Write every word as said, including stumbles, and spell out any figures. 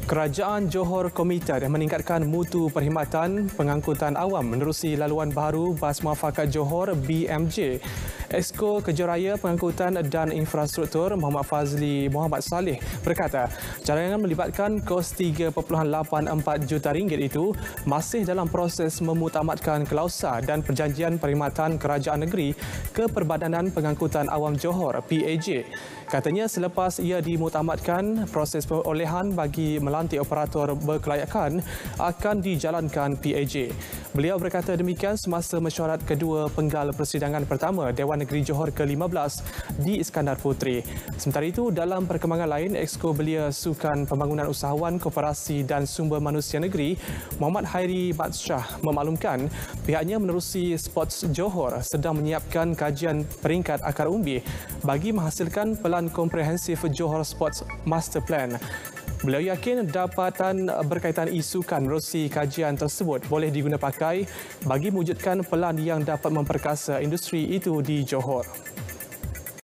Kerajaan Johor komited meningkatkan mutu perkhidmatan pengangkutan awam menerusi laluan baru Bas Muafakat Johor B M J. Exco Kejuraya Pengangkutan dan Infrastruktur Muhammad Fazli Muhammad Saleh berkata, cadangan melibatkan kos tiga perpuluhan lapan empat juta ringgit itu masih dalam proses memutamatkan klausa dan perjanjian perkhidmatan kerajaan negeri ke Perbadanan Pengangkutan Awam Johor P A J. Katanya selepas ia dimutamatkan, proses perolehan bagi melantik operator berkelayakan akan dijalankan P A J. Beliau berkata demikian semasa mesyuarat kedua penggal persidangan pertama Dewan Negeri Johor ke lima belas di Iskandar Puteri. Sementara itu, dalam perkembangan lain, Exco Belia Sukan Pembangunan Usahawan Koperasi dan Sumber Manusia Negeri Muhammad Hairi Batsyah memaklumkan pihaknya menerusi Sports Johor sedang menyiapkan kajian peringkat akar umbi bagi menghasilkan Pelan Komprehensif Johor Sports Master Plan. Beliau yakin dapatan berkaitan isukan menerusi kajian tersebut boleh digunapakai bagi mewujudkan pelan yang dapat memperkasa industri itu di Johor.